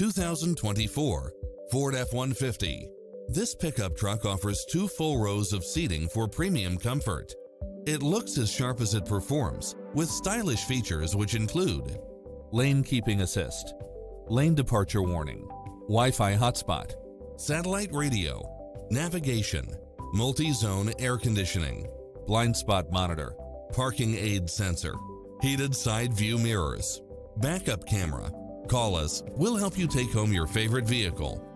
2024 Ford F-150. This pickup truck offers 2 full rows of seating for premium comfort. It looks as sharp as it performs, with stylish features which include lane keeping assist, lane departure warning, Wi-Fi hotspot, satellite radio, navigation, multi-zone air conditioning, blind spot monitor, parking aid sensor, heated side view mirrors, backup camera. Call us, we'll help you take home your favorite vehicle.